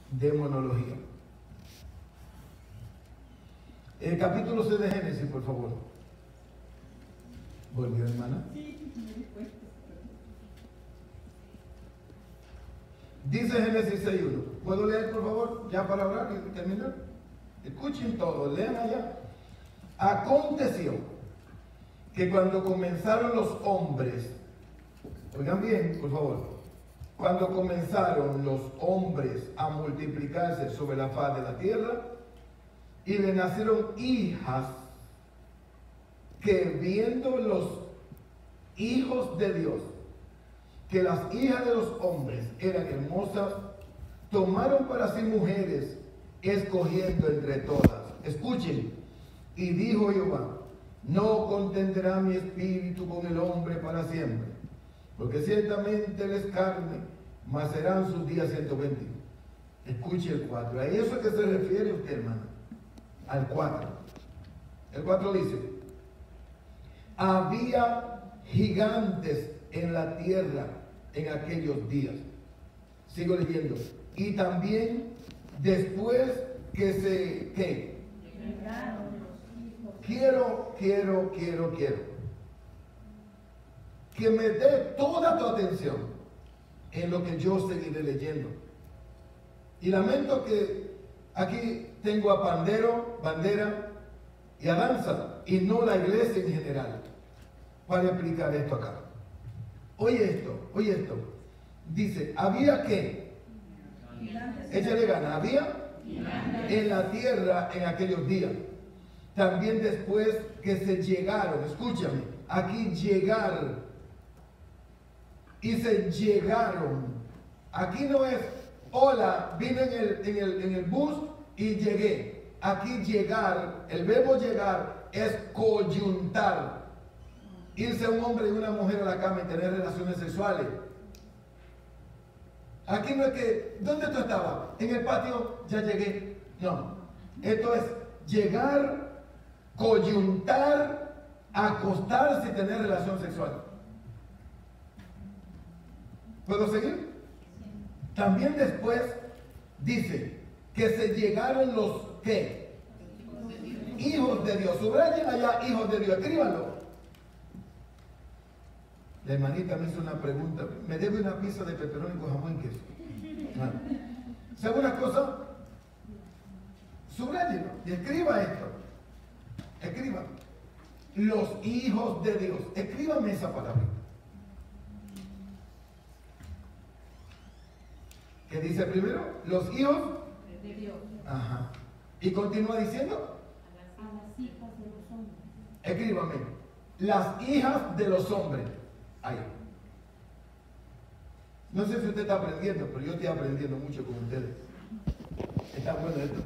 demonología. El capítulo 6 de Génesis, por favor. ¿Volvió, hermana? Dice Génesis 6.1. ¿Puedo leer, por favor? Ya para hablar y terminar. Escuchen todo, lean allá. Aconteció que cuando comenzaron los hombres, oigan bien, por favor, cuando comenzaron los hombres a multiplicarse sobre la faz de la tierra, y le nacieron hijas, que viendo los hijos de Dios, que las hijas de los hombres eran hermosas, tomaron para sí mujeres, escogiendo entre todas. Escuchen, y dijo Jehová: no contenderá mi espíritu con el hombre para siempre, porque ciertamente él es carne, mas serán sus días 120. Escuche el 4. ¿A eso es que se refiere usted, hermano? Al 4. El 4 dice: había gigantes en la tierra en aquellos días. Sigo leyendo. Y también después que se... ¿qué? Quiero que me dé toda tu atención en lo que yo seguiré leyendo. Y lamento que aquí tengo a pandero, bandera y a danza, y no la iglesia en general, para explicar esto acá. Oye esto. Dice, había que, échale gana, había en la tierra en aquellos días. También después que se llegaron, escúchame, aquí llegar, y se llegaron. Aquí no es, hola, vine en el bus y llegué. Aquí llegar, el verbo llegar es coyuntar. Irse un hombre y una mujer a la cama y tener relaciones sexuales. Aquí no es que, ¿dónde tú estabas? En el patio, ya llegué. No, esto es llegar, coyuntar, acostarse y tener relación sexual. ¿Puedo seguir? También después dice que se llegaron los ¿qué? Hijos de Dios. Subrayen allá, hijos de Dios, escríbanlo. La hermanita me hizo una pregunta. ¿Me debe una pizza de pepperoni con jamón y queso? ¿Sabe una cosa? Subrayenlo y escriba esto. Escriba. Los hijos de Dios. Escríbame esa palabra. ¿Qué dice primero? Los hijos de Dios. Ajá. Y continúa diciendo. A las hijas de los hombres. Escríbame. Las hijas de los hombres. Ahí. No sé si usted está aprendiendo, pero yo estoy aprendiendo mucho con ustedes. Está bueno esto.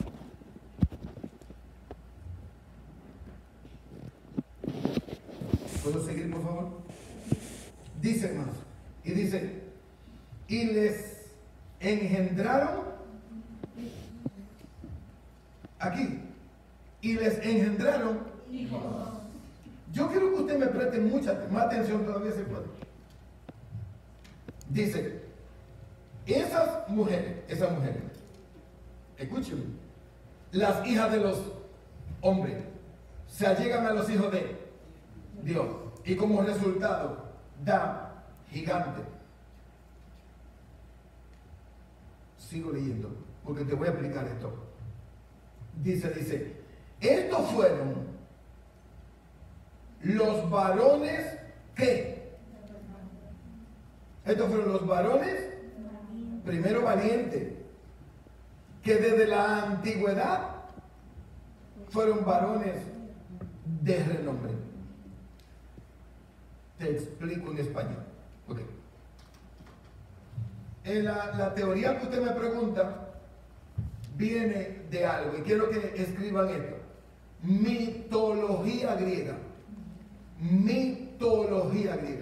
¿Puedo seguir, por favor? Dice más. Y dice, y les engendraron aquí. Y les engendraron hijos. Yo quiero que usted me preste mucha más atención todavía se puede. Dice, esas mujeres, escúchenme, las hijas de los hombres se allegan a los hijos de Dios y como resultado da gigante. Sigo leyendo porque te voy a explicar esto. Dice, estos fueron los varones que, estos fueron los varones, primero valientes, que desde la antigüedad fueron varones de renombre. Te explico en español. Okay. La teoría que usted me pregunta viene de algo, y quiero que escriban esto: mitología griega. Mitología griega.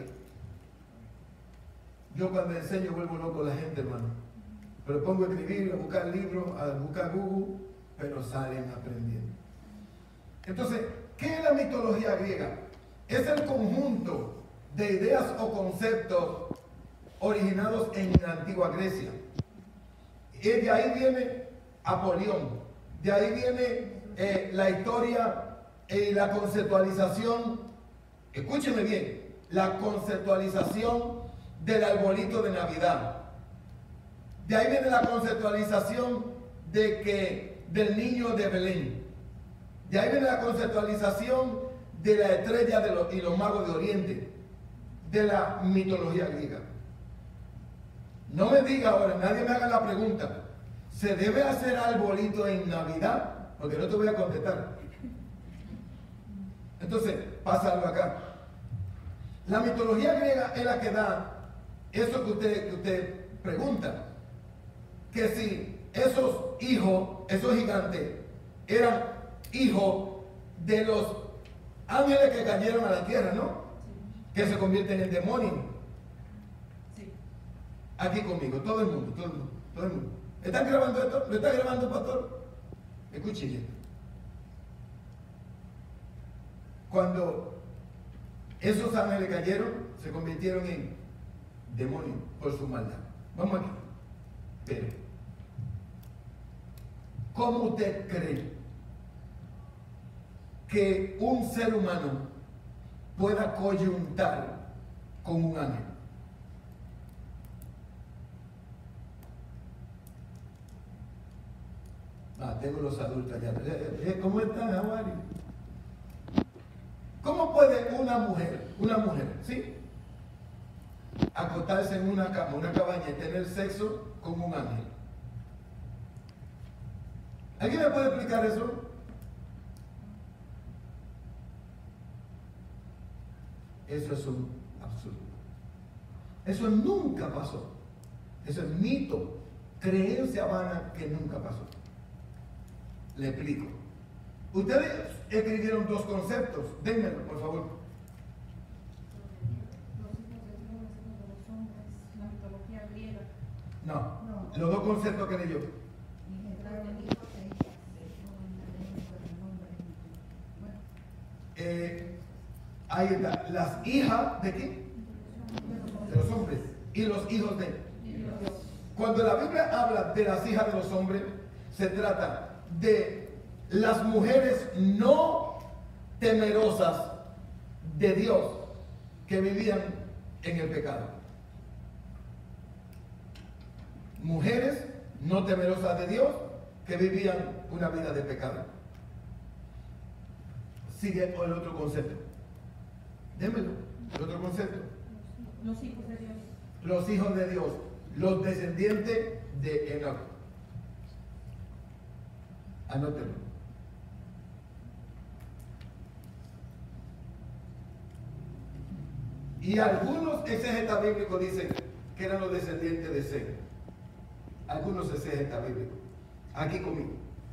Yo cuando enseño vuelvo loco a la gente, hermano. Pero pongo a escribir, a buscar libros, a buscar Google, pero salen aprendiendo. Entonces, ¿qué es la mitología griega? Es el conjunto de ideas o conceptos originados en la antigua Grecia. Y de ahí viene Apolión. De ahí viene la historia y la conceptualización. Escúcheme bien, la conceptualización del arbolito de Navidad. De ahí viene la conceptualización del niño de Belén. De ahí viene la conceptualización de la estrella y los magos de Oriente, de la mitología griega. No me diga ahora, nadie me haga la pregunta, ¿se debe hacer arbolito en Navidad? Porque no te voy a contestar. Entonces, pasa algo acá. La mitología griega es la que da eso que usted pregunta. Que si esos hijos, esos gigantes, eran hijos de los ángeles que cayeron a la tierra, ¿no? Que se convierten en demonios. Sí. Aquí conmigo, todo el mundo. ¿Están grabando esto? ¿Lo está grabando, pastor? Escuchen. Cuando esos ángeles cayeron, se convirtieron en demonios por su maldad. Vamos aquí. Pero, ¿cómo usted cree que un ser humano pueda coyuntar con un ángel? Tengo los adultos allá. ¿Cómo están, Javari? ¿Cómo puede una mujer, ¿sí?, acostarse en una cama, una cabaña y tener sexo con un ángel? ¿Alguien me puede explicar eso? Eso es un absurdo. Eso nunca pasó. Eso es mito, creencia vana que nunca pasó. Le explico. Ustedes escribieron dos conceptos. Dénmelo, por favor. La mitología griega. No, los dos conceptos que leyó. Ahí está. Las hijas de quién? De los hombres. Y los hijos de. Cuando la Biblia habla de las hijas de los hombres, se trata de las mujeres no temerosas de Dios que vivían en el pecado. Mujeres no temerosas de Dios que vivían una vida de pecado. Sigue el otro concepto. Démelo, el otro concepto. Los hijos de Dios. Los hijos de Dios, los descendientes de Enoch. Anótenlo. Y algunos exégetas bíblicos dicen que eran los descendientes de Sem. Algunos exégetas bíblicos. Aquí conmigo.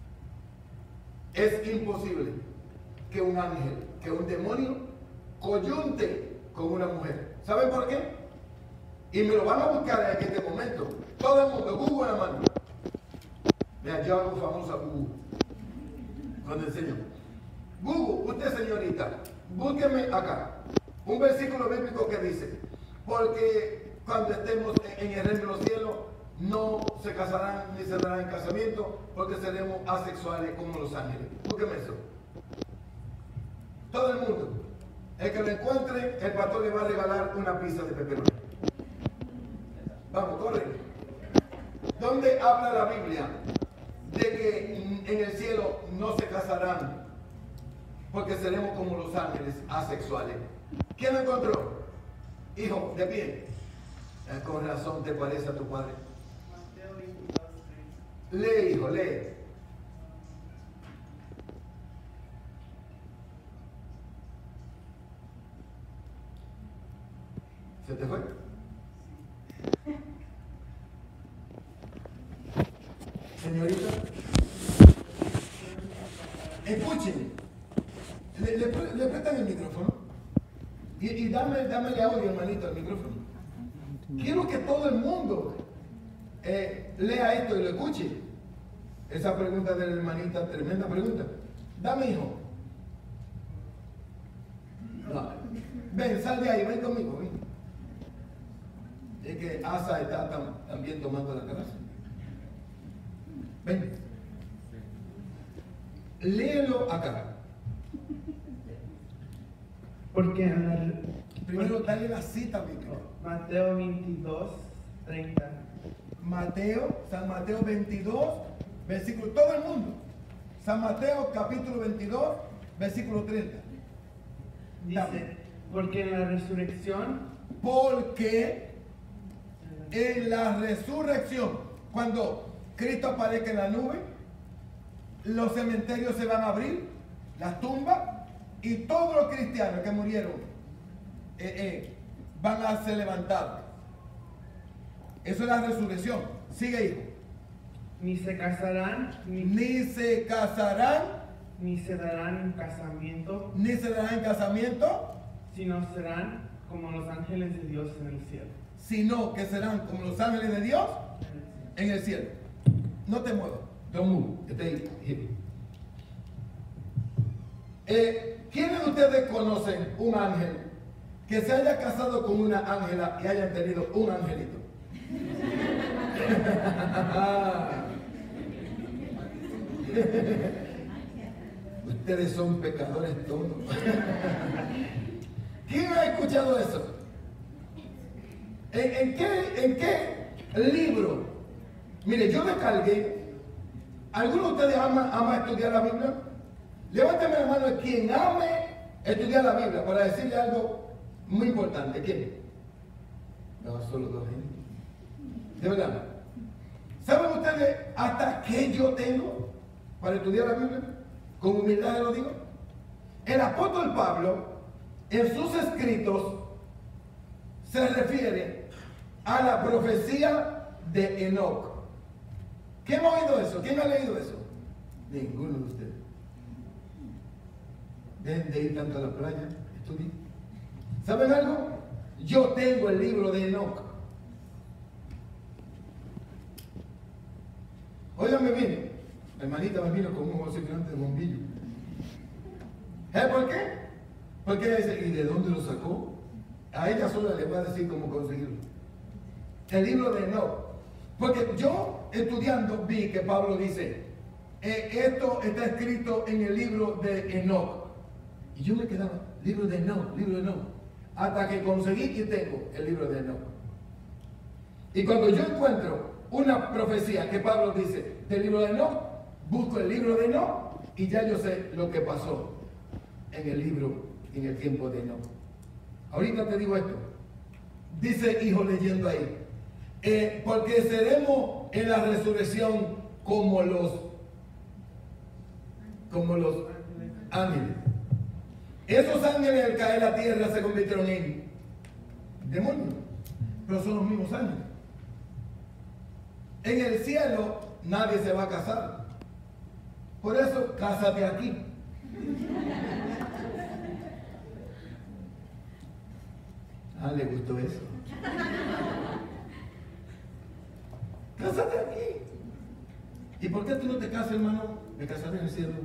Es imposible que un ángel, que un demonio, coyunte con una mujer. ¿Saben por qué? Y me lo van a buscar en este momento. Todo el mundo, Google en la mano. Vean, yo hago famosa Google. Cuando enseño. Google, usted señorita, búsqueme acá un versículo bíblico que dice: porque cuando estemos en el reino de los cielos, no se casarán ni se darán en casamiento, porque seremos asexuales como los ángeles. Búsqueme eso. Todo el mundo. El que lo encuentre, el pastor le va a regalar una pizza de pepperoni. Vamos, corre. ¿Dónde habla la Biblia de que en el cielo no se casarán porque seremos como los ángeles asexuales? ¿Quién lo encontró? Hijo, de pie. Con razón te parece a tu padre. Lee, hijo, lee. ¿Se te fue? Señorita, escuchen, le prestan el micrófono y dámele audio, hermanito, al micrófono. Quiero que todo el mundo lea esto y lo escuche. Esa pregunta de la hermanita, tremenda pregunta. Dame, hijo. No. Ven, sal de ahí, ven conmigo, ven. Es que Asa está también tomando la clase. Ven. Léelo acá. Porque Primero dale la cita bíblica. Mateo 22, 30. San Mateo 22, versículo, todo el mundo. San Mateo capítulo 22, versículo 30. Dice, porque en la resurrección, Porque en la resurrección, cuando Cristo aparezca en la nube, los cementerios se van a abrir, las tumbas, y todos los cristianos que murieron van a ser levantados. Eso es la resurrección. Sigue, hijo. ni se casarán, Ni se casarán, ni se darán en casamiento, ni se darán en casamiento, sino serán como los ángeles de Dios en el cielo. sino que serán como los ángeles de Dios en el cielo. No te muevas. Don't move. Stay here. ¿Quiénes de ustedes conocen un ángel que se haya casado con una ángela y hayan tenido un angelito? Ustedes son pecadores todos. ¿Quién ha escuchado eso? ¿En qué libro? Mire, yo descargué. ¿Alguno de ustedes ama estudiar la Biblia? Levántame la mano quien ame estudiar la Biblia para decirle algo muy importante. ¿Quién? No, solo dos gente. De verdad. ¿Saben ustedes hasta qué yo tengo para estudiar la Biblia? Con humildad lo digo. El apóstol Pablo, en sus escritos, se refiere a la profecía de Enoc. ¿Quién ha oído eso? ¿Quién ha leído eso? Ninguno de ustedes. Dejen de ir tanto a la playa, estudien. ¿Saben algo? Yo tengo el libro de Enoc. Óigame bien, la hermanita me vino con un ojo gigante de bombillo. ¿Sabes por qué? Porque ella dice, ¿y de dónde lo sacó? A ella sola le voy a decir cómo conseguirlo. El libro de Enoc. Porque yo estudiando vi que Pablo dice, esto está escrito en el libro de Enoc. Y yo me quedaba, libro de Enoc, libro de Enoc. Hasta que conseguí y tengo el libro de Enoc. Y cuando yo encuentro una profecía que Pablo dice del libro de Enoc, busco el libro de Enoc y ya yo sé lo que pasó en el libro, en el tiempo de Enoc. Ahorita te digo esto. Dice hijo leyendo ahí. Porque seremos en la resurrección como los ángeles. Esos ángeles al caer a la tierra se convirtieron en demonios, pero son los mismos ángeles. En el cielo nadie se va a casar. Por eso, cásate aquí. ¿Le gustó eso? Cásate aquí. ¿Y por qué tú no te casas, hermano? Me casaré en el cielo.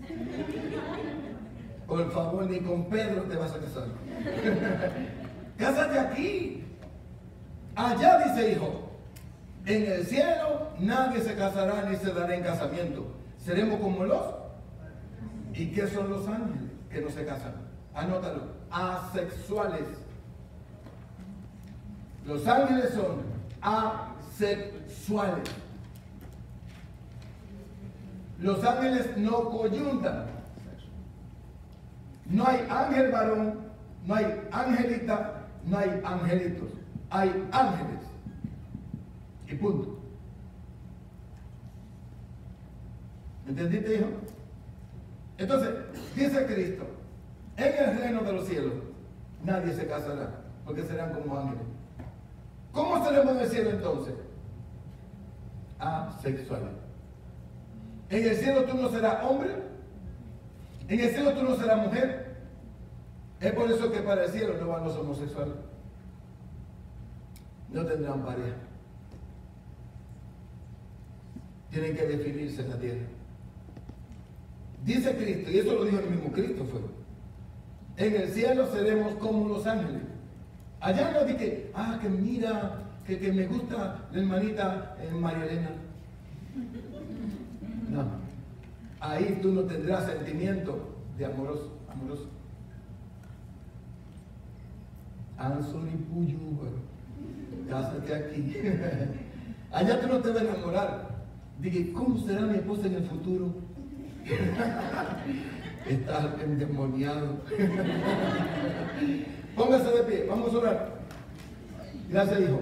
Por favor, ni con Pedro te vas a casar. Cásate aquí. Allá dice hijo. En el cielo nadie se casará ni se dará en casamiento. Seremos como los. ¿Y qué son los ángeles que no se casan? Anótalo. Asexuales. Los ángeles son asexuales. Los ángeles no coyuntan. No hay ángel varón, no hay angelita, no hay angelitos. Hay ángeles. Y punto. ¿Entendiste, hijo? Entonces, dice Cristo, en el reino de los cielos nadie se casará, porque serán como ángeles. ¿Cómo seremos en el cielo entonces? Asexuales. En el cielo tú no serás hombre, en el cielo tú no serás mujer. Es por eso que para el cielo no van los homosexuales. No tendrán pareja. Tienen que definirse en la tierra. Dice Cristo, y eso lo dijo el mismo Cristo fue. En el cielo seremos como los ángeles. Allá no dije, que mira, que me gusta la hermanita María Elena. ahí tú no tendrás sentimiento de amoroso. Anthony Puyú, cásate aquí. Allá tú no te vas a enamorar. Dije, ¿cómo será mi esposa en el futuro? Estás endemoniado. Póngase de pie, vamos a orar. Gracias, hijo.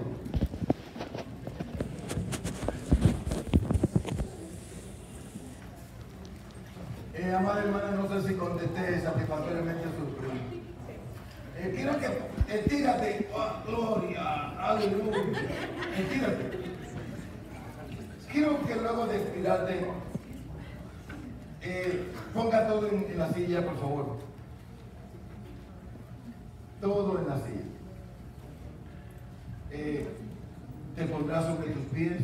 Amada hermana, no sé si contesté satisfactoriamente a su pregunta. Quiero que estírate, oh, gloria, aleluya. Estírate. Quiero que luego de estirarte, ponga todo en la silla, por favor. Todo en la silla. Te pondrás sobre tus pies.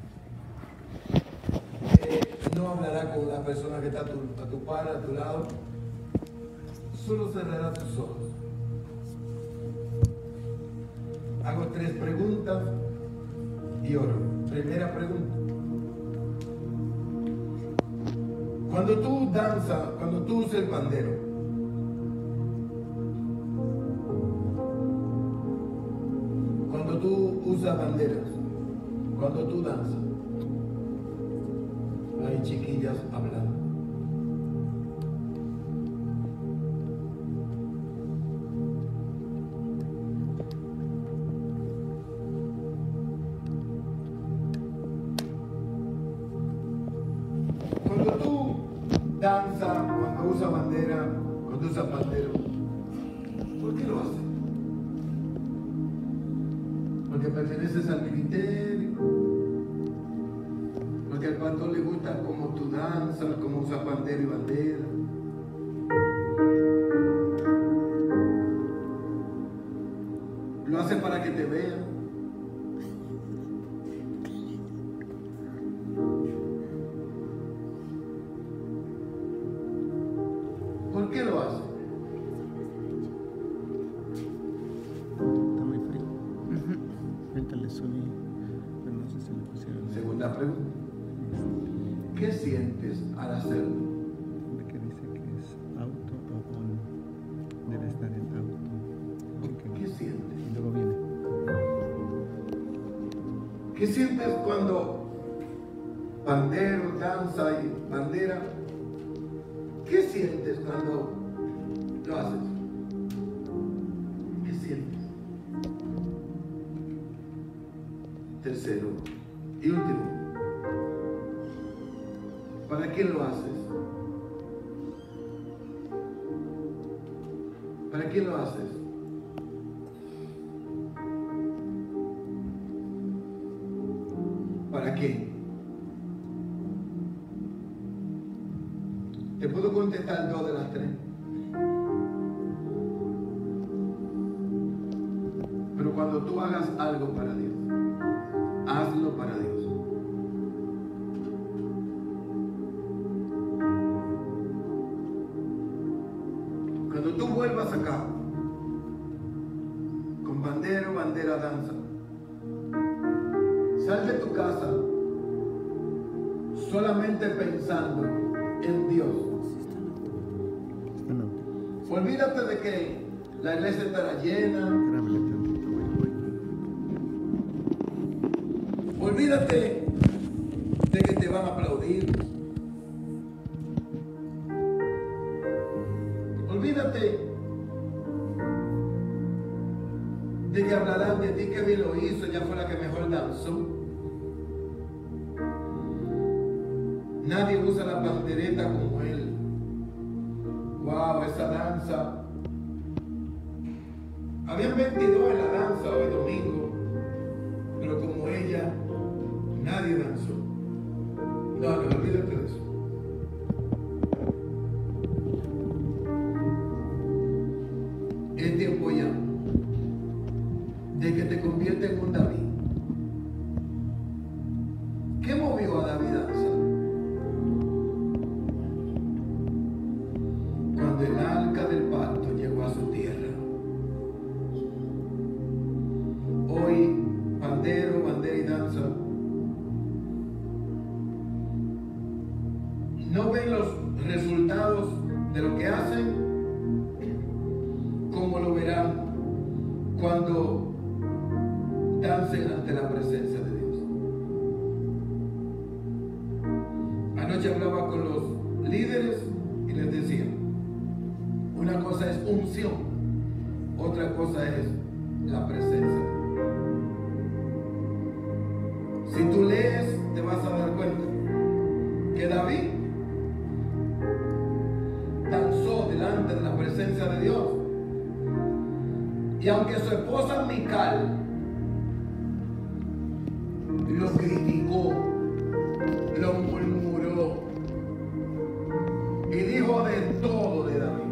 No hablará con la persona que está a tu par, a tu lado. Solo cerrará tus ojos. Hago 3 preguntas y oro. Primera pregunta. Cuando tú danzas, cuando tú usas el pandero, cuando tú usas banderas, cuando tú danzas, hay chiquillas hablando. Cuando tú danzas, cuando usas bandera, cuando usas pandero, ¿por qué lo haces? Porque perteneces al ministerio, porque al pastor le gusta cómo tú danzas, cómo usas pandero y bandera. Lo hace para que te vean. ¿Por qué lo hace? Está muy frío. Ahorita le subí, pero no sé si le pusieron. Segunda pregunta. ¿Qué sientes al hacerlo? Que dice que es auto o on. Debe estar en auto. ¿Qué sientes? Y luego viene. ¿Qué sientes cuando pandero, danza y bandera? ¿Qué sientes cuando lo haces? ¿Qué sientes? Tercero y último. ¿Para quién lo haces? ¿Para quién lo haces? ¿Para quién? Te puedo contestar 2 de las 3. Pero cuando tú hagas algo para Dios, hazlo para Dios. Cuando tú vuelvas acá, con bandera, bandera, danza, sal de tu casa solamente pensando en Dios. Olvídate de que la iglesia estará llena. Olvídate de que te van a aplaudir. Olvídate de que hablarán de ti, que bien lo hizo, ella fue la que mejor danzó. Nadie usa la pandereta como él. Wow, esa danza. Habían 22 en la danza hoy domingo, pero como ella, nadie danzó. No, olvídate de eso. Es tiempo ya de que te conviertas en un David. ¿Qué movió a David a danzar? Cuando el arca del pacto llegó a su tierra. Hoy, pandero, bandera y danza no ven los resultados de lo que hacen, como lo verán cuando dancen ante la presencia de Dios. Anoche hablaba con los líderes y les decía, una cosa es unción, otra cosa es la presencia de Dios. Si tú lees, te vas a dar cuenta que David danzó delante de la presencia de Dios. Y aunque su esposa Mical lo criticó, lo murmuró y dijo de todo de David,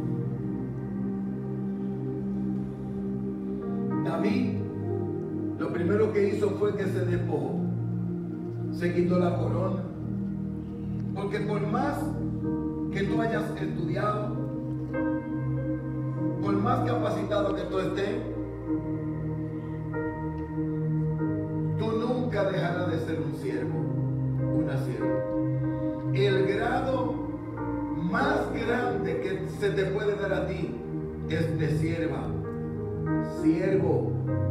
David lo primero que hizo fue que se despojó, se quitó la corona, porque por más que tú hayas estudiado, por más capacitado que tú estés, tú nunca dejarás de ser un siervo, una sierva. El grado más grande que se te puede dar a ti es de sierva, siervo.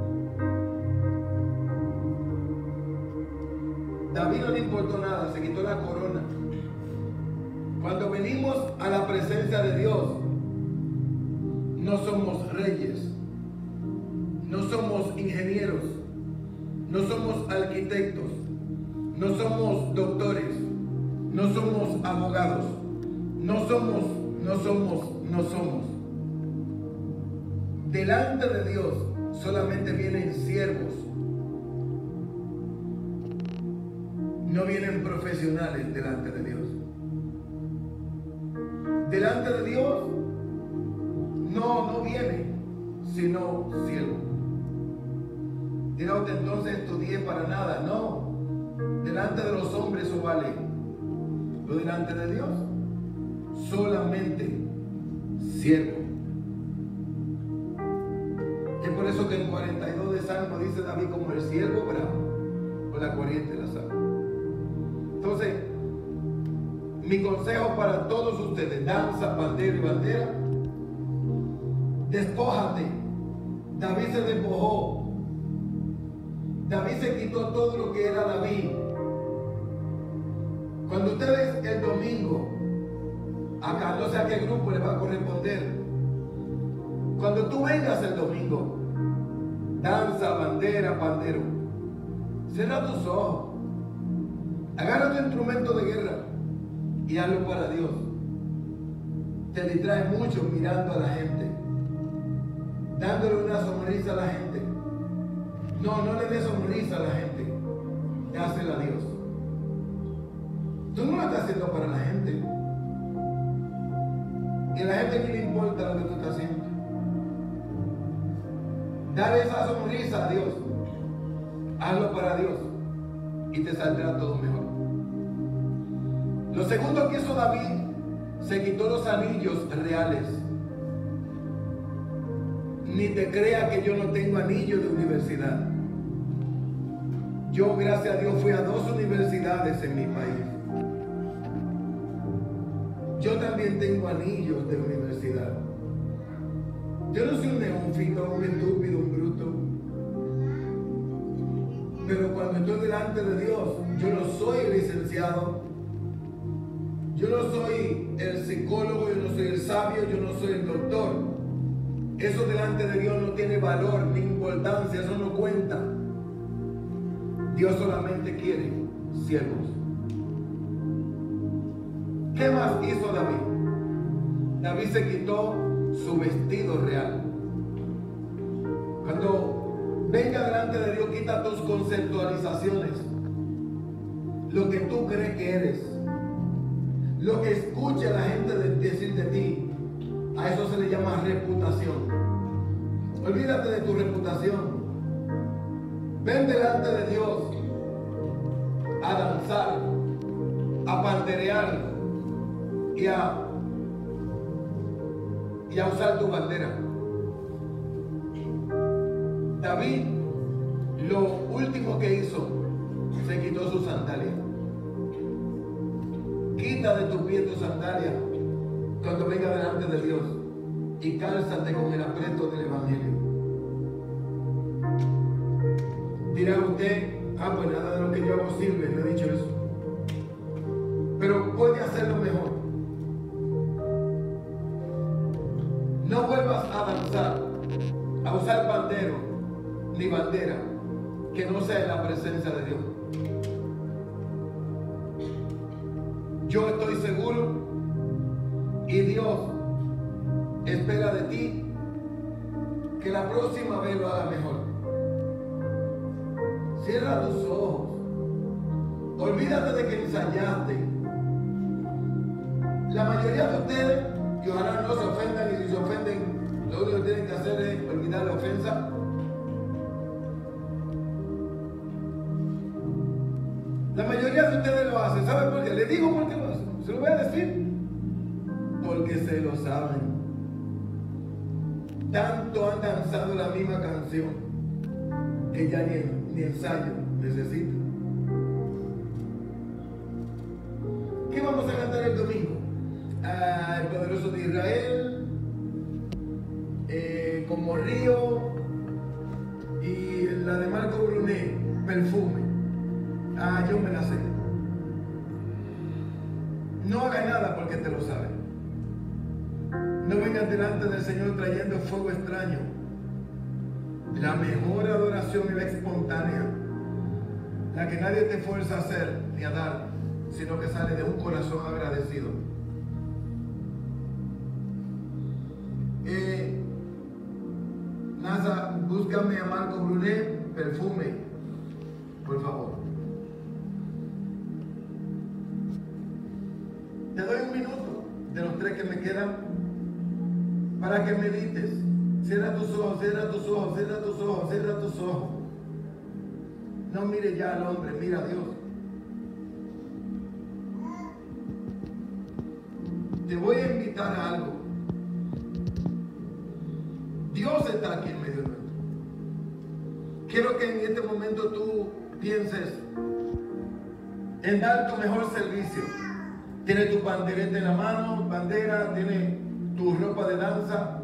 David no le importó nada, se quitó la corona. Cuando venimos a la presencia de Dios, no somos reyes, no somos ingenieros, no somos arquitectos, no somos doctores, no somos abogados, no somos. Delante de Dios solamente vienen siervos, no vienen profesionales delante de Dios. Delante de Dios no viene sino siervo. Dirá usted, entonces estudié para nada. No, delante de los hombres eso vale, pero delante de Dios solamente siervo. Es por eso que en 42 de Salmo dice David, como el siervo bravo por la corriente de las aguas. Entonces, mi consejo para todos ustedes, danza, pandero y bandera, despójate. David se despojó. David se quitó todo lo que era David. Cuando ustedes el domingo, acá no sé a qué grupo le va a corresponder, cuando tú vengas el domingo, danza, bandera, pandero, cierra tus ojos, agarra tu instrumento de guerra y hazlo para Dios. Te distrae mucho mirando a la gente, dándole una sonrisa a la gente. No le des sonrisa a la gente, dásela a Dios. Tú no lo estás haciendo para la gente, y a la gente ni le importa lo que tú estás haciendo. Dale esa sonrisa a Dios, hazlo para Dios y te saldrá todo mejor. Lo segundo que hizo David, se quitó los anillos reales. Ni te crea que yo no tengo anillo de universidad. Yo, gracias a Dios, fui a 2 universidades en mi país. Yo también tengo anillos de universidad. Yo no soy un neófito, un estúpido, un bruto. Pero cuando estoy delante de Dios, yo no soy el licenciado, yo no soy el psicólogo, yo no soy el sabio, yo no soy el doctor. Eso delante de Dios no tiene valor ni importancia, eso no cuenta. Dios solamente quiere siervos. ¿Qué más hizo David? David se quitó su vestido real. Cuando venga delante de Dios, quita tus conceptualizaciones, lo que tú crees que eres, lo que escuche la gente decir de ti. A eso se le llama reputación. Olvídate de tu reputación. Ven delante de Dios a danzar, a panderear y a usar tu bandera. David, lo último que hizo, se quitó sus sandalias. Quita de tu pie tu sandalia cuando venga delante de Dios y cálzate con el apresto del Evangelio. Dirá usted, pues nada de lo que yo hago sirve, le he dicho eso. Pero puede hacerlo mejor. No vuelvas a danzar, a usar pandero ni bandera que no sea en la presencia de Dios. Yo estoy seguro y Dios espera de ti que la próxima vez lo haga mejor. Cierra tus ojos. Olvídate de que ensayaste. La mayoría de ustedes, y ojalá no se ofendan, y si se ofenden, lo único que tienen que hacer es olvidar la ofensa. La mayoría de ustedes lo hacen. ¿Saben por qué? Les digo por qué lo hacen. Se lo voy a decir. Porque se lo saben. Tanto han danzado la misma canción que ya ni ensayo necesitan. ¿Qué vamos a cantar el domingo? El poderoso de Israel, como Río, y la de Marco Brunet, Perfume. Yo me la sé. No hagas nada porque te lo sabes. No vengas delante del Señor trayendo fuego extraño. La mejor adoración es la espontánea, la que nadie te fuerza a hacer ni a dar, sino que sale de un corazón agradecido. Nasa, búscame a Marco Brunet, Perfume, por favor. Te doy un minuto de los 3 que me quedan para que medites. Cierra tus ojos, cierra tus ojos, cierra tus ojos, cierra tus ojos. No mire ya al hombre, mira a Dios. Te voy a invitar a algo. Dios está aquí en medio de nosotros. Quiero que en este momento tú pienses en dar tu mejor servicio. Tienes tu bandereta en la mano, bandera, tienes tu ropa de danza.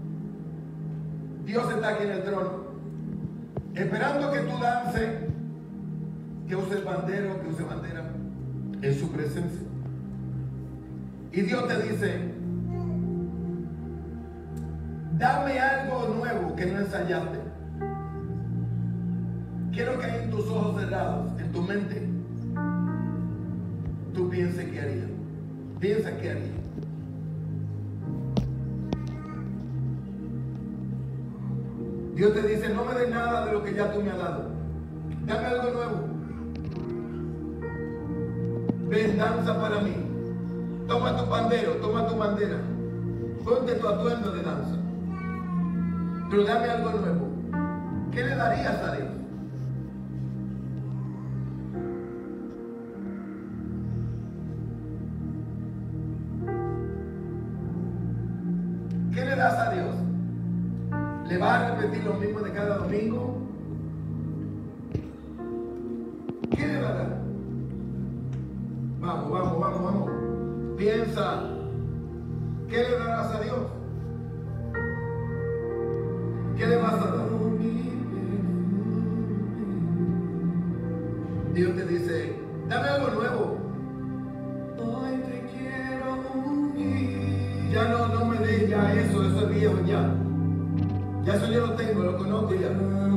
Dios está aquí en el trono, esperando que tú dances, que uses bandero, que uses bandera en su presencia. Y Dios te dice, dame algo nuevo que no ensayaste. Quiero que en tus ojos cerrados, en tu mente, tú pienses qué haría. Piensa qué haría. Dios te dice, no me des nada de lo que ya tú me has dado. Dame algo nuevo. Ven, danza para mí. Toma tu pandero, toma tu bandera. Ponte tu atuendo de danza. Pero dame algo nuevo. ¿Qué le darías a Dios? ¿Qué le das a Dios? ¿Le vas a repetir lo mismo de cada domingo? ¿Qué le va a dar? Vamos, vamos, vamos, vamos. Piensa, ¿qué le darás a Dios? ¿Qué le vas a dar? Dios te dice, dame algo nuevo. Hoy te quiero unir. Ya no me des ya eso es viejo ya. Ya eso yo lo tengo, lo conozco ya.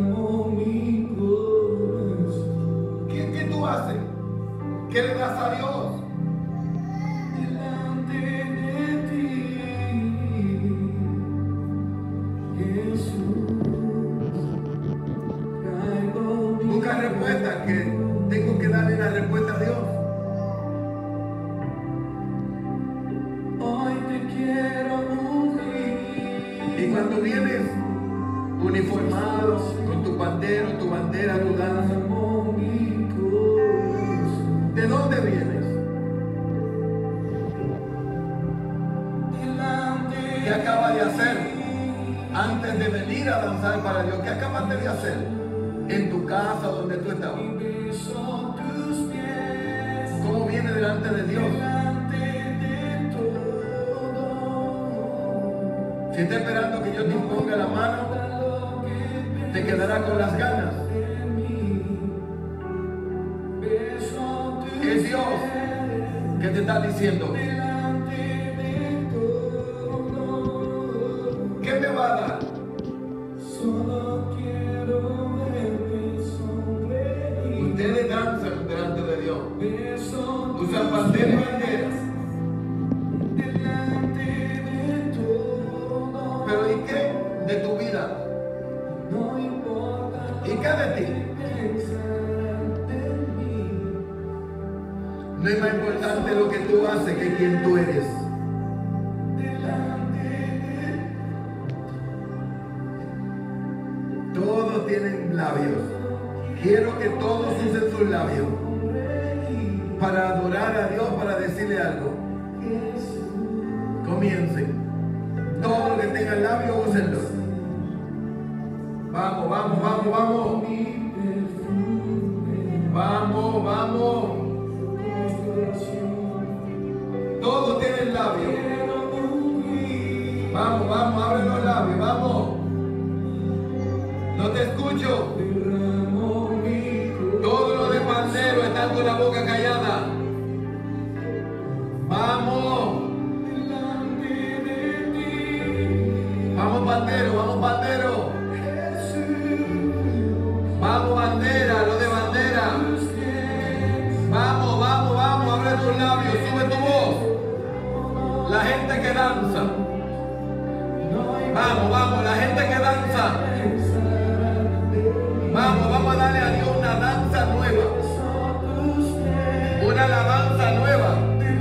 ¿Qué tú haces? ¿Qué le das a Dios? Delante de ti, Jesús. Busca respuesta, que tengo que darle la respuesta a Dios. Hoy te quiero unir. Y cuando vienes uniformado, con tu pandero, tu bandera, tu danza, ¿de dónde vienes? ¿Qué acabas de hacer antes de venir a danzar para Dios? ¿Qué acabaste de hacer en tu casa donde tú estabas? ¿Cómo vienes delante de Dios? Si está esperando que yo te imponga la mano, te quedará con las ganas. Es Dios que te está diciendo, ¿qué me va a dar? Ustedes danzan delante de Dios, usan bandera y banderas. Pero ¿y qué de tu vida? ¿Y qué de ti? No es más importante lo que tú haces que quien tú eres. Todos tienen labios. Quiero que todos usen sus labios para adorar a Dios, para decirle algo. Comiencen. Todos los que tengan labios, úsenlos. Vamos, vamos, vamos, vamos. Vamos, vamos. Todos tienen labios. Vamos, vamos, abre los labios, vamos. No te escucho. Todos los de pandero están con la boca callada. Vamos. Vamos pandero, vamos pandero. Vamos bandera, los de bandera. Vamos, vamos, vamos, abre tus labios, sube tu voz. La gente que danza. Vamos, vamos, la gente que danza. Vamos, vamos a darle a Dios una danza nueva. Una alabanza nueva.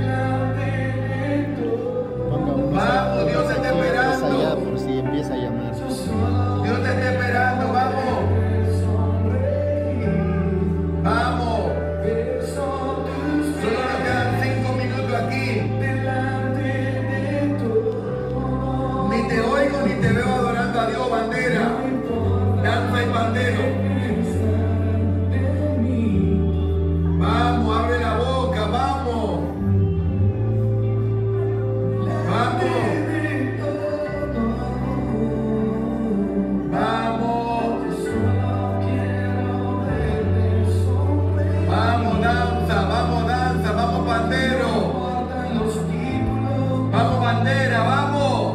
Vamos, Dios te está esperando. Allá por si empieza a llamar. Dios te está esperando, vamos. Vamos. Solo nos quedan 5 minutos aquí. Ni te oigo ni te veo adorando a Dios, bandera. Danza y bandero. Vamos, abre la boca, vamos. Vamos. Vamos. Vamos, danza, vamos, bandero. Vamos, bandera, vamos.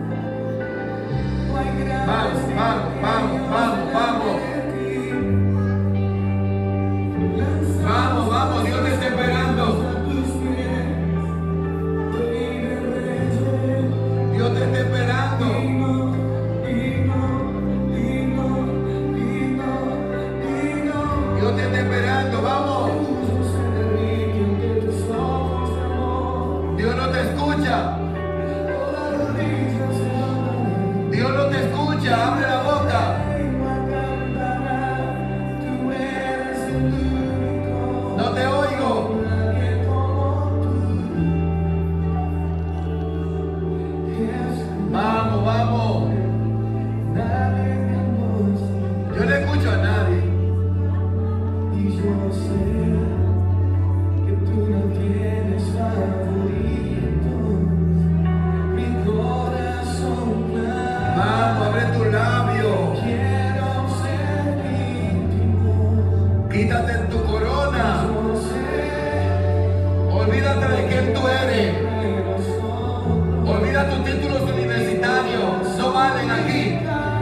Vamos, vamos, vamos, vamos, vamos. Vamos, vamos, Dios te está esperando. Dios te está esperando. Dios te está esperando, vamos. Dios no te escucha. Dios no te escucha, abre la boca. No te oigo. Vamos, vamos. Yo no escucho a nadie. Y yo sé que tú no tienes favorito. Mi corazón clama. Vamos, abre tu labio. Quiero ser íntimo. Quítate tu corona. Olvídate de quién tú eres. Olvida tus títulos universitarios. No valen aquí.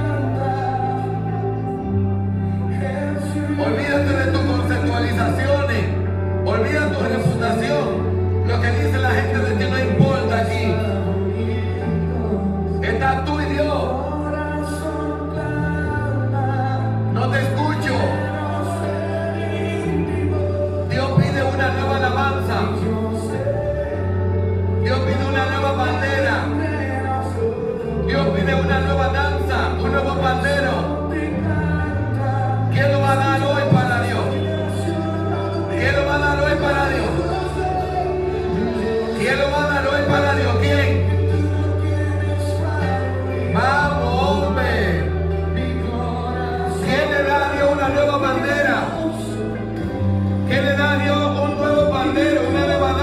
Olvídate de tus conceptualizaciones. Olvida tu reputación. Lo que dice la gente de ti no importa aquí. Estás tú y Dios. No te escucho. Dios pide una nueva alabanza. Dios pide una nueva bandera. Dios pide una nueva danza, un nuevo bandero. ¿Quién lo va a dar hoy para Dios? ¿Quién lo va a dar hoy para Dios? ¿Quién lo va a dar hoy para Dios? ¿Quién? Vamos, hombre. ¿Quién le da a Dios una nueva bandera? ¿Quién le da a Dios un nuevo bandero, una nueva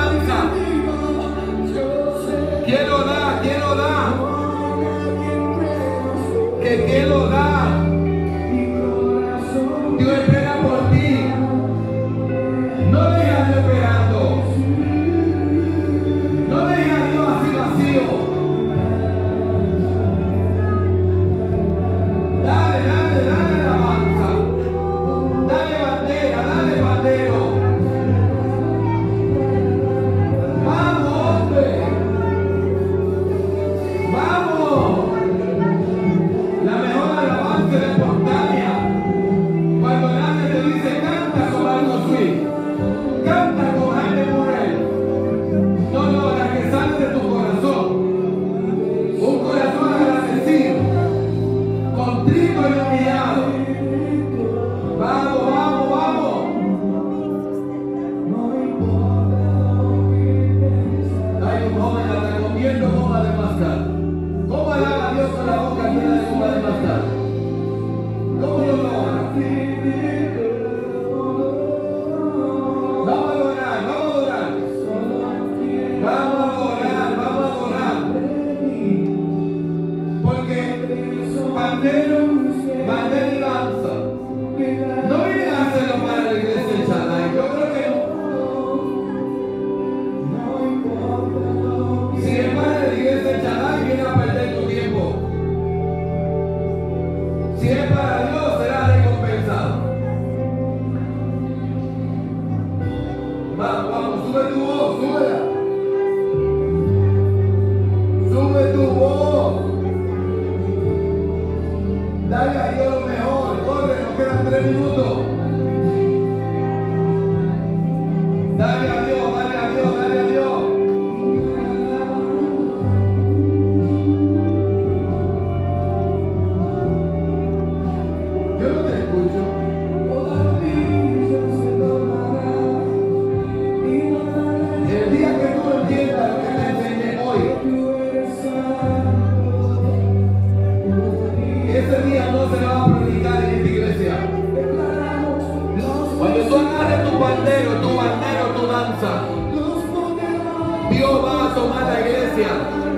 Dios va a tomar la iglesia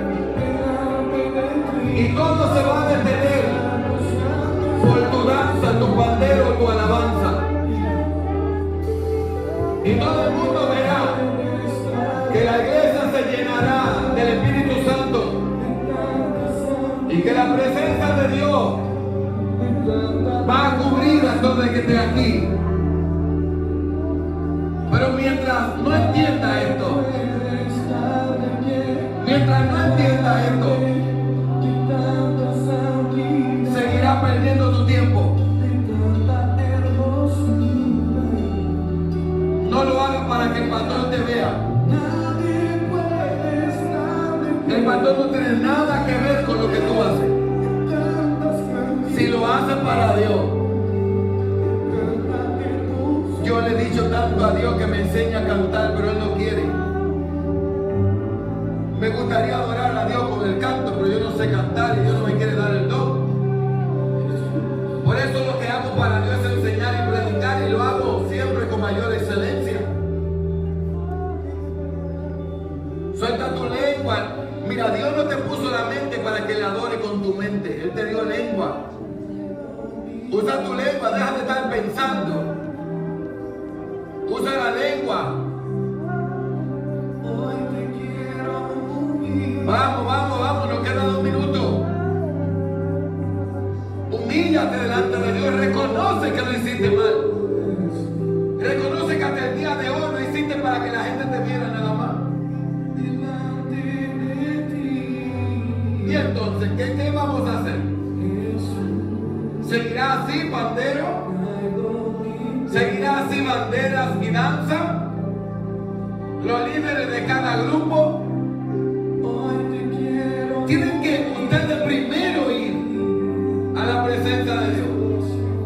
y todo se va a detener por tu danza, tu pandero, tu alabanza. Y todo el mundo verá que la iglesia se llenará del Espíritu Santo y que la presencia de Dios va a cubrir a todo el que esté aquí. Pero mientras no entienda esto, seguirá perdiendo tu tiempo. No lo hagas para que el pastor te vea. El pastor no tiene nada que ver con lo que tú haces. Si lo haces para Dios. Yo le he dicho tanto a Dios que me enseña a cantar, pero Él no quiere. Me gustaría adorar a Dios con el canto, pero yo no sé cantar y Dios no me quiere dar el don. Por eso lo que hago para Dios es enseñar y predicar, y lo hago siempre con mayor excelencia. Suelta tu lengua. Mira, Dios no te puso la mente para que le adore con tu mente. Él te dio lengua. Usa tu lengua, deja de estar pensando. Usa la lengua. Vamos, nos quedan 2 minutos. Humíllate delante de Dios, reconoce que lo hiciste mal. Reconoce que hasta el día de hoy lo hiciste para que la gente te viera nada más. Y entonces, ¿qué vamos a hacer? ¿Seguirá así, pandero? ¿Seguirá así banderas y danza? Los líderes de cada grupo tienen que ustedes primero ir a la presencia de Dios.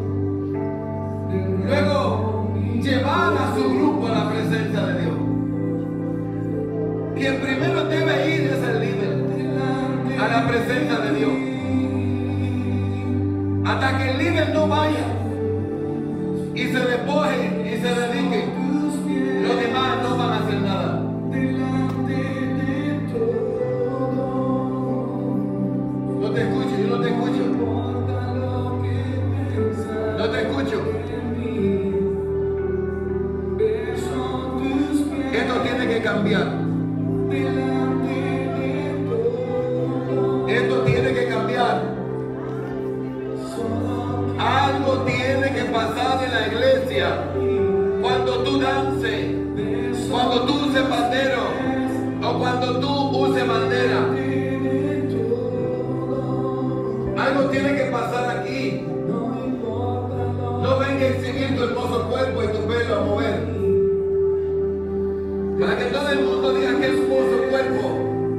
Luego llevar a su grupo a la presencia de Dios. Quien primero debe ir es el líder a la presencia de Dios. Hasta que el líder no vaya y se despoje y se dedique, los demás no van a hacer nada. No te escucho, yo no te escucho. No te escucho. Esto tiene que cambiar. Esto tiene que cambiar. Algo tiene que pasar en la iglesia. Cuando tú dances, cuando tú uses bandero o cuando tú uses bandera. Algo tiene que pasar aquí. No venga a exhibir tu hermoso cuerpo y tu pelo a mover. Para que todo el mundo diga qué hermoso cuerpo.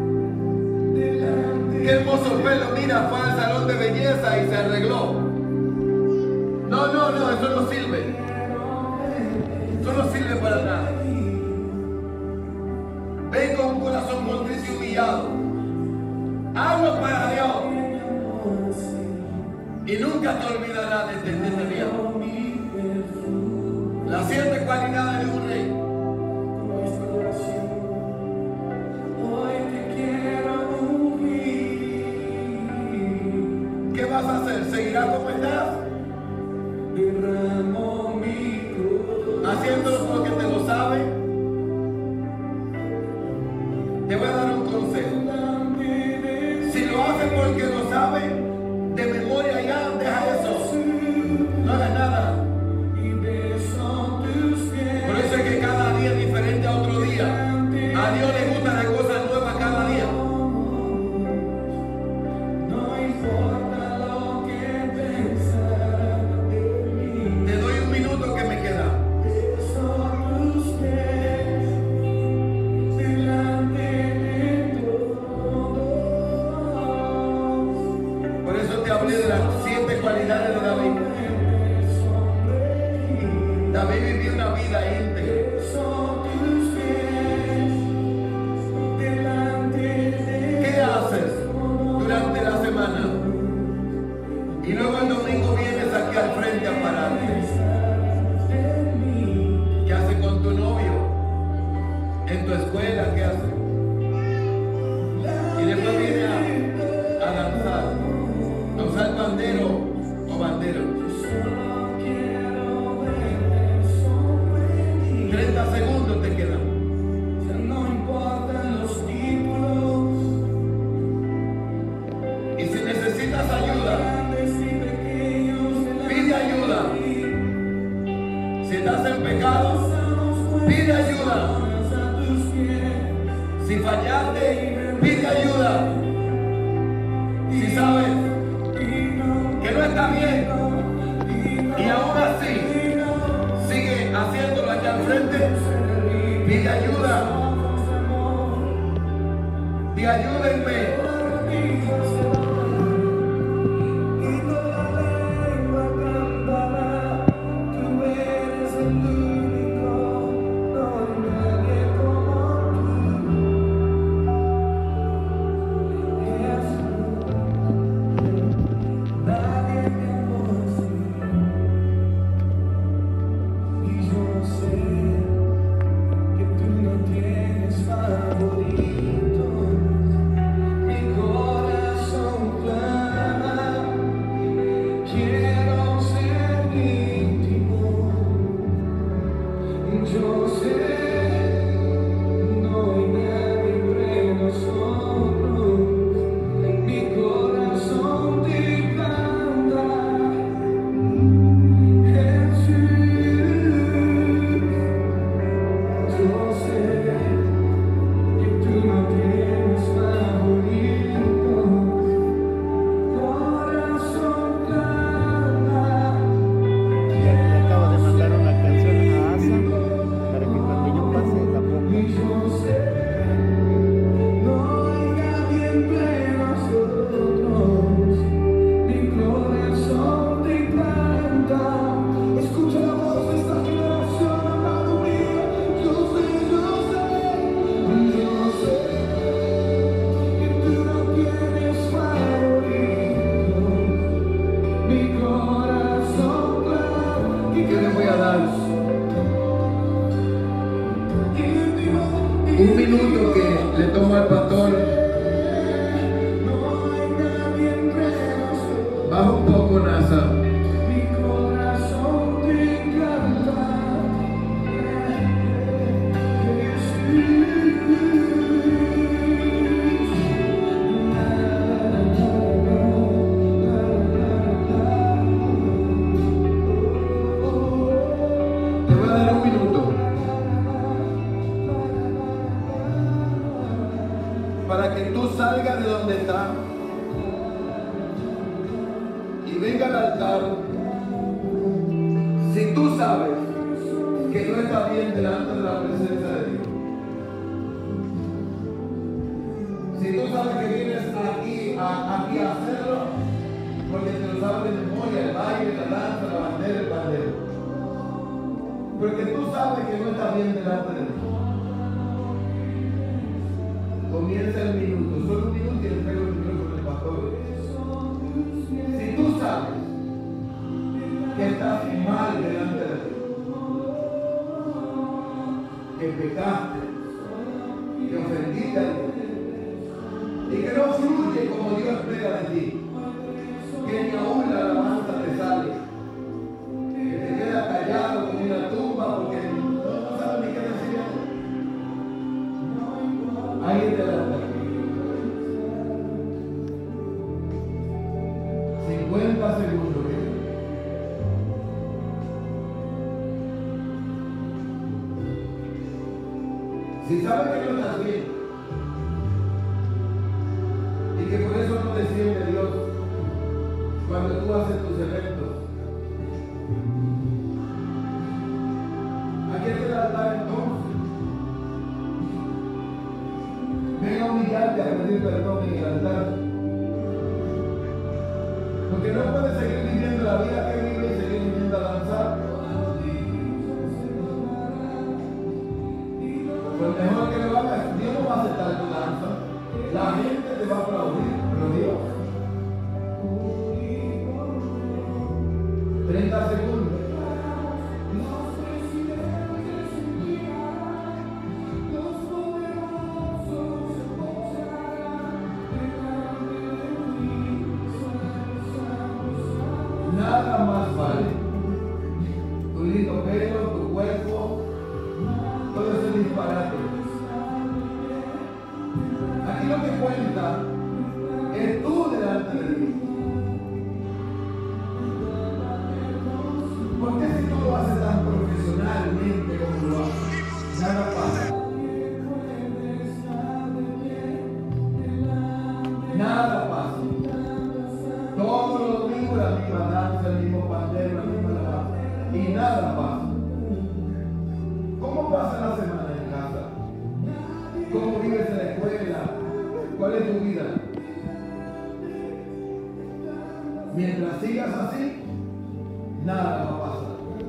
Qué hermoso pelo. Mira, fue al salón de belleza y se arregló. No, eso no sirve. Eso no sirve para nada. Ven con un corazón contrito y humillado. Hazlo para Dios. Y nunca te olvidarás de este día. Las 7 cualidades de un rey. ¿Qué vas a hacer? ¿Seguirás como estás? Haciéndolo porque te lo sabe. Te voy a dar un consejo. Si lo haces porque lo sabe, de memoria ya, deja eso. No hagas nada. Por eso es que cada día es diferente a otro día. A Dios le gustan las cosas nuevas cada día. Te doy 1 minuto que me queda. Por eso te hablé de las 7 cualidades de David. David vivió una vida íntegra. ¿Qué haces durante la semana? Y luego el domingo vienes aquí al frente a pararte. ¿Qué haces con tu novio? ¿En tu escuela qué haces? bandero o bandera. Solo quiero verte sonreír. 30 segundos te quedan. Ya no importan los títulos, Y si necesitas ayuda, grandes y pequeños de la pide ayuda. vida. Si estás en pecado, pide ayuda. A tus pies. Si fallaste, pide ayuda. Si sabes que no está bien y aún así sigue haciéndolo allá al frente, pide ayuda. Di ayúdenme. Acabo de mandar una canción a Asa para que cuando yo pase la ponga. No hay nadie entre nosotros, mi corazón te canta. Escucha la voz de esta generación hablando mía. Yo sé que tú no tienes favorito. Mi corazón clama. ¿Y qué le voy a dar? Un minuto que le tomo al pastor. Baja un poco, Nasa. Mi corazón te canta, Te voy a dar un minuto para que tú salgas de donde estás y venga al altar. Si tú sabes que no está bien delante de la presencia de Dios, si tú sabes que vienes aquí a hacerlo porque te lo sabes de memoria, el baile, la danza, la bandera, el bandero, porque tú sabes que no está bien delante de Dios, comienza el minuto, solo un minuto y entrego el micrófono al pastor. Si tú sabes que estás mal delante de Dios, que pecaste, que ofendiste a Dios y que no fluye como Dios espera de ti, que ni aún la alabanza te sale, que te quedas callado como una tumba porque no sabes ni qué decir. Ahí te la altar. 50 segundos. Si sabes que no estás bien y que por eso no te siente Dios cuando tú haces tus eventos, aquí está el altar entonces. Ven a humillarte a pedir perdón en el altar. Porque no puedes seguir viviendo la vida que vive y seguir viviendo a danzar. Pues mejor que lo hagas. Dios no va a aceptar tu danza. La gente te va a aplaudir, pero Dios. 30 segundos. lo que cuenta es tú delante de Dios. Porque si tú lo haces tan profesionalmente como lo haces, nada pasa. Nada pasa. Todos los domingos la misma danza, el mismo pandero, la misma alabanza. Y nada pasa. ¿Cómo pasa la semana en casa? ¿Cómo vives en la escuela? ¿Cuál es tu vida? Mientras sigas así, nada va a pasar.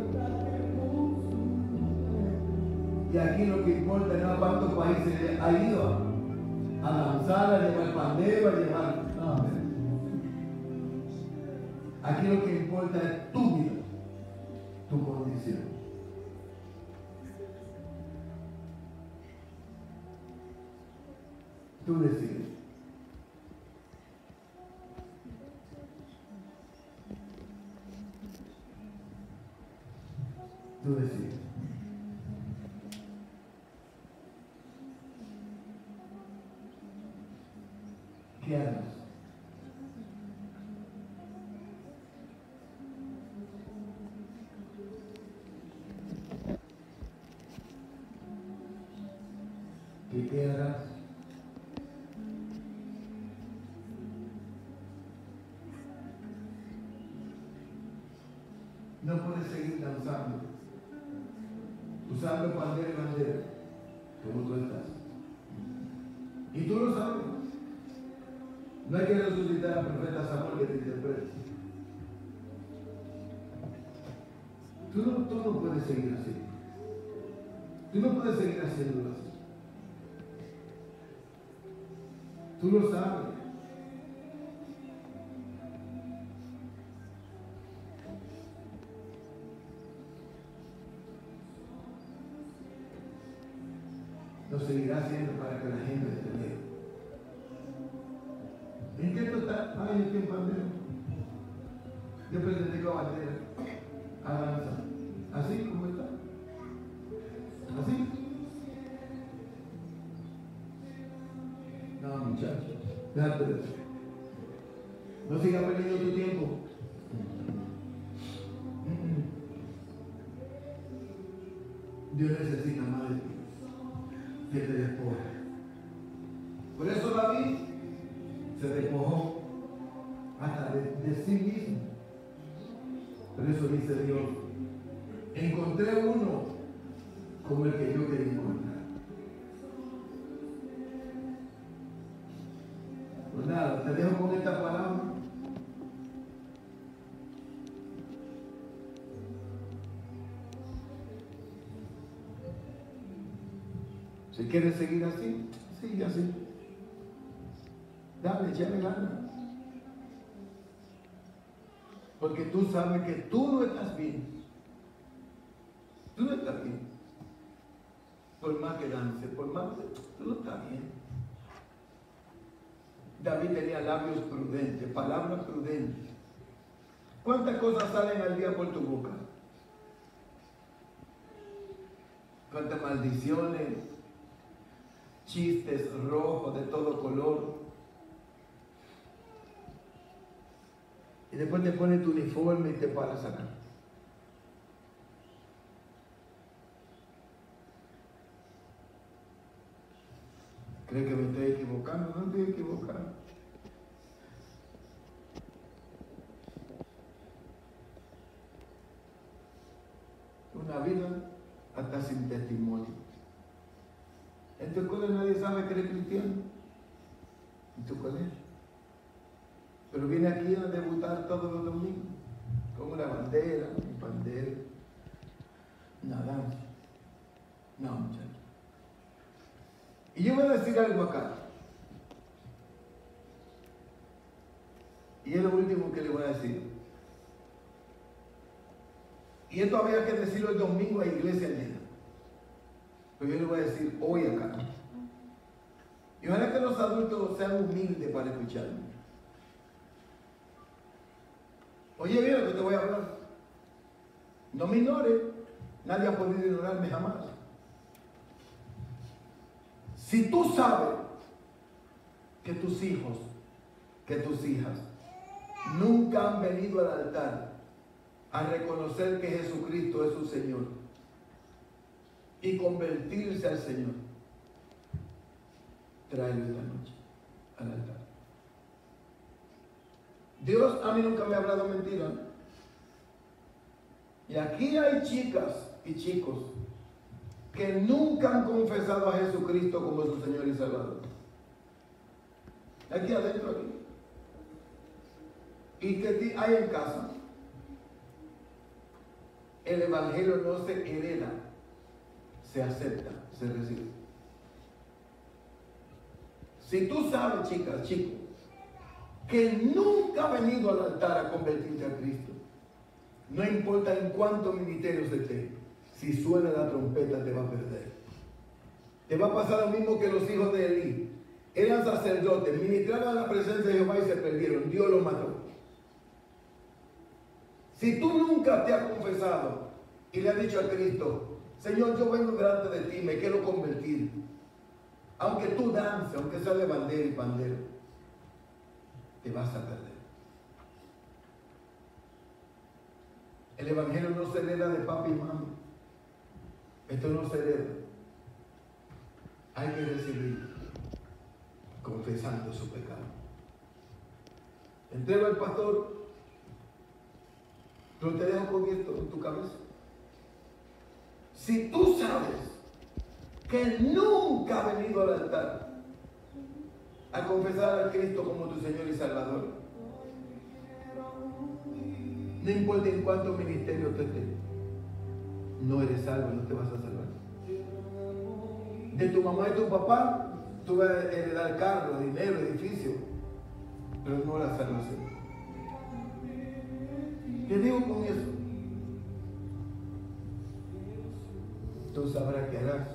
Y aquí lo que importa es no cuántos países ha ido a danzar, a llevar pandero, a llevar. No, aquí lo que importa es tu vida, tu condición. Tú decides. Tú decides. ¿Qué harás? ¿Qué harás? No puedes seguir danzando, usando pandero y bandera, como tú estás. Y tú lo sabes. No hay que resucitar al profeta Samuel que te interprete. Tú no puedes seguir así. Tú no puedes seguir haciéndolo así. Tú lo sabes. Lo seguirá haciendo para que la gente te vea. ¿En qué tú estás? Ay, yo estoy en pandero. Yo pretendí con bandera. Avanza. ¿Así como está? ¿Así? No, muchachos. Déjate de eso. No sigas perdiendo tu tiempo. Dios necesita más de ti que te despoje. Por eso David se despojó hasta de sí mismo. Por eso dice Dios, encontré uno como el que yo quería encontrar. Pues nada, te dejo con esta palabra. Si quieres seguir así, sigue así. Dale, échale ganas. Porque tú sabes que tú no estás bien. Tú no estás bien. Por más que dance, por más que tú no estás bien. David tenía labios prudentes, palabras prudentes. ¿Cuántas cosas salen al día por tu boca? ¿Cuántas maldiciones? Chistes rojos de todo color. Y después te pones tu uniforme y te paras acá. ¿Crees que me estoy equivocando? No estoy equivocado. Una vida hasta sin testimonio. En tu colegio nadie sabe que eres cristiano. En tu colegio. Pero viene aquí a debutar todos los domingos. Con una bandera, un pandero, una danza. No, muchachos. Y yo voy a decir algo acá. Y es lo último que le voy a decir. Y esto había que decirlo el domingo a iglesia llena. Pero yo le voy a decir hoy acá. Y ojalá que los adultos sean humildes para escucharme. Oye, bien lo que te voy a hablar. No me ignores. Nadie ha podido ignorarme jamás. Si tú sabes que tus hijos, que tus hijas nunca han venido al altar a reconocer que Jesucristo es su Señor y convertirse al Señor, tráelo esta noche al altar. Dios a mí nunca me ha hablado mentira. Y aquí hay chicas y chicos que nunca han confesado a Jesucristo como su Señor y Salvador. Aquí adentro, aquí. Y que hay en casa. El Evangelio no se hereda, se acepta, se recibe. Si tú sabes, chicas, chicos, que nunca ha venido al altar a convertirte a Cristo, no importa en cuántos ministerios esté, si suena la trompeta te va a perder. Te va a pasar lo mismo que los hijos de Elí. Eran sacerdotes, ministraban la presencia de Jehová y se perdieron. Dios los mató. Si tú nunca te has confesado y le has dicho a Cristo, Señor, yo vengo delante de ti, me quiero convertir. Aunque tú dances, aunque sea de bandera y pandero, te vas a perder. El Evangelio no se hereda de papi y mami. Esto no se hereda. Hay que recibir confesando su pecado. Entrego al pastor, pero te dejo con esto en tu cabeza. Si tú sabes que nunca ha venido al altar a confesar a Cristo como tu Señor y Salvador, no importa en cuántos ministerios te estés, no eres salvo, no te vas a salvar. De tu mamá y tu papá, tú vas a heredar carro, dinero, edificio, pero no la salvación. ¿Qué digo con eso? Tú sabrás qué harás.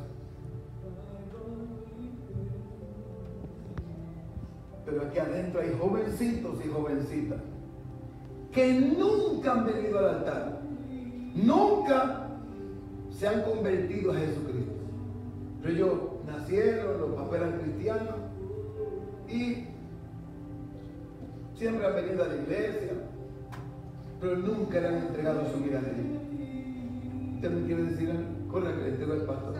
Pero aquí adentro hay jovencitos y jovencitas que nunca han venido al altar, nunca se han convertido a Jesucristo. Pero ellos nacieron, los papás eran cristianos y siempre han venido a la iglesia, pero nunca le han entregado su vida a Dios. ¿Usted me quiere decir algo? Corre, que le entrego al pastor.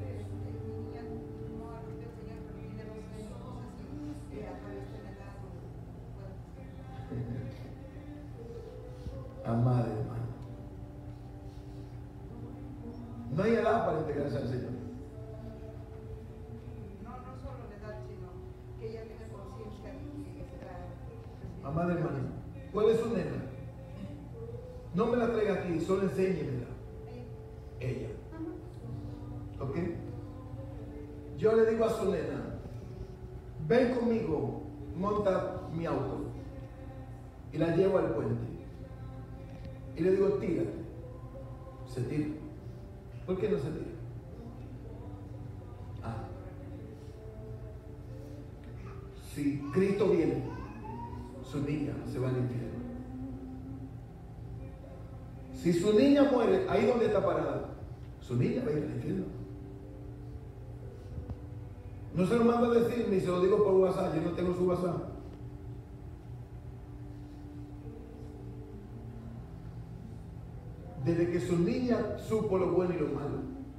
Amada hermana, no hay edad para entregarse al Señor. No solo la edad, sino que ella tenga conciencia de que está. Amada hermana, ¿cuál es su nena? No me la traiga aquí, solo enséñemela. Ella. ¿Ok? Yo le digo a su nena, ven conmigo, monta mi auto. Y la llevo al puente. Y le digo, tírate. Se tira. ¿Por qué no se tira? Si Cristo viene, su niña se va al infierno. Si su niña muere, ahí donde está parada, su niña va a ir al infierno. No se lo mando a decir, ni se lo digo por WhatsApp, yo no tengo su WhatsApp. Desde que su niña supo lo bueno y lo malo,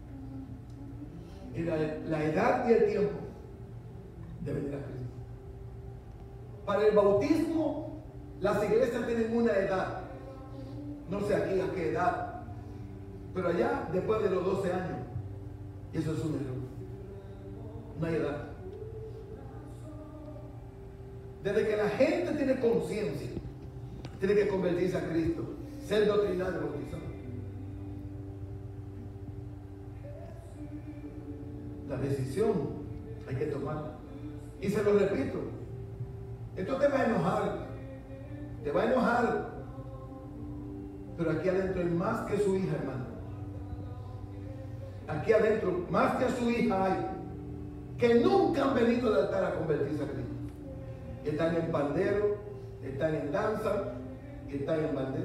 y la edad y el tiempo de venir a Cristo. Para el bautismo, las iglesias tienen una edad. No sé aquí a qué edad, pero allá después de los 12 años. Y eso es un error. No hay edad. Desde que la gente tiene conciencia, tiene que convertirse a Cristo, ser doctrinado y bautizado. La decisión hay que tomarla. Y se lo repito, esto te va a enojar, te va a enojar, pero aquí adentro hay más que su hija, hermano. Aquí adentro, más que su hija hay, que nunca han venido al altar a convertirse a Cristo. Están en pandero, están en danza, están en bandera.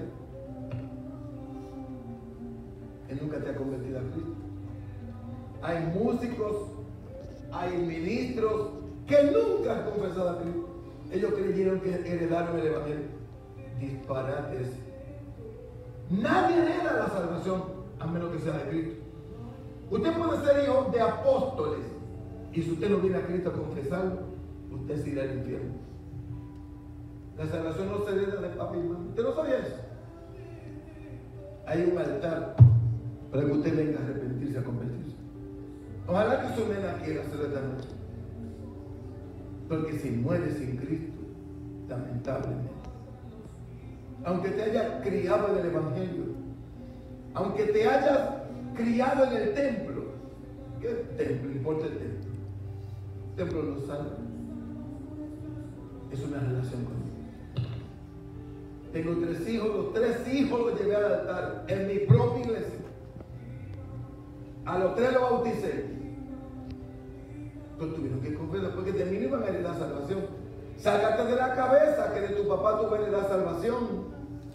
Que nunca te ha convertido a Cristo. Hay músicos, hay ministros, que nunca han confesado a Cristo. Ellos creyeron que heredaron el Evangelio. Disparates. Nadie hereda la salvación a menos que sea de Cristo. Usted puede ser hijo de apóstoles y si usted no viene a Cristo a confesarlo, usted se irá al infierno. La salvación no se hereda de papá y mamá. ¿Usted no sabía eso? Hay un altar para que usted venga a arrepentirse, a convertirse. Ojalá que su nena quiera hacerlo esta noche. Porque si muere sin Cristo, lamentablemente, aunque te hayas criado en el Evangelio, aunque te hayas criado en el templo, ¿qué templo? Importa el templo. El templo no salva. Es una relación con Dios. Tengo 3 hijos, los 3 hijos los llevé al altar en mi propia iglesia. A los 3 los bauticé. Pues tuvieron que confesar porque de mí no iban a heredar salvación. Sácate de la cabeza que de tu papá tú vas a heredar salvación.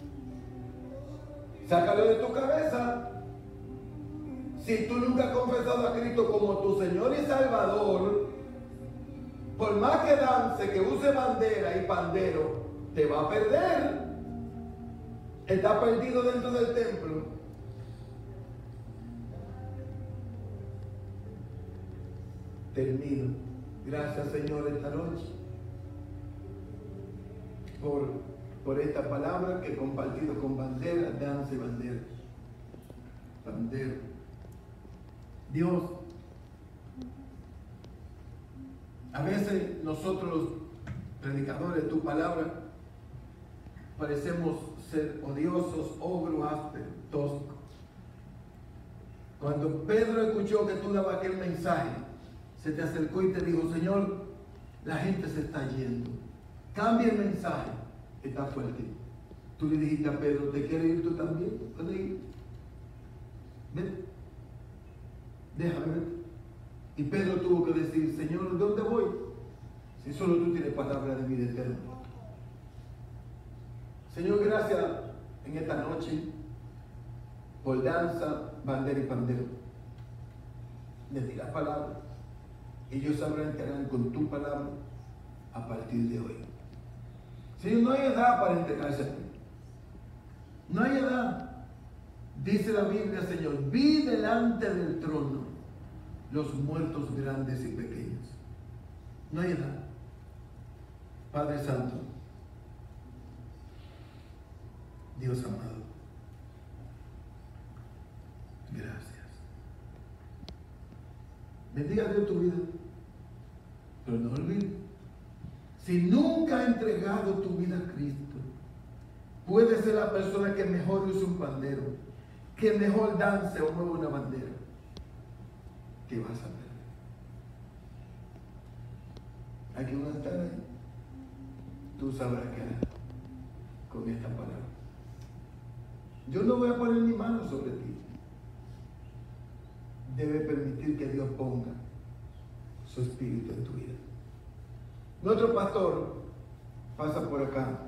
Sácalo de tu cabeza. Si tú nunca has confesado a Cristo como tu Señor y Salvador, por más que dance, que use bandera y pandero, te va a perder. Está perdido dentro del templo. Termino. Gracias, Señor, esta noche por esta palabra que he compartido con bandera, danza y bandera. Bandera. Dios, a veces nosotros los predicadores de tu palabra parecemos ser odiosos, ogros, ásperos, toscos. Cuando Pedro escuchó que tú dabas aquel mensaje, se te acercó y te dijo: Señor, la gente se está yendo, cambia el mensaje, está fuerte. Tú le dijiste a Pedro: ¿te quieres ir tú también? ¿Puedes ir? Ven, déjame ver. Y Pedro tuvo que decir: Señor, ¿dónde voy? Si solo tú tienes palabra de vida eterna. Señor, gracias en esta noche por danza, bandera y pandero. Les di la palabra. Ellos sabrán que harán con tu palabra a partir de hoy. Señor, no hay edad para entregarse a ti. No hay edad. Dice la Biblia, Señor: vi delante del trono los muertos grandes y pequeños. No hay edad. Padre Santo, Dios amado, gracias. Bendiga Dios tu vida, pero no olvides, si nunca ha entregado tu vida a Cristo, puede ser la persona que mejor use un pandero, que mejor dance o mueva una bandera, que vas a ver. Hay que un altar ahí. Tú sabrás qué harás con esta palabra. Yo no voy a poner mi mano sobre ti. Debe permitir que Dios ponga su espíritu en tu vida. Nuestro pastor pasa por acá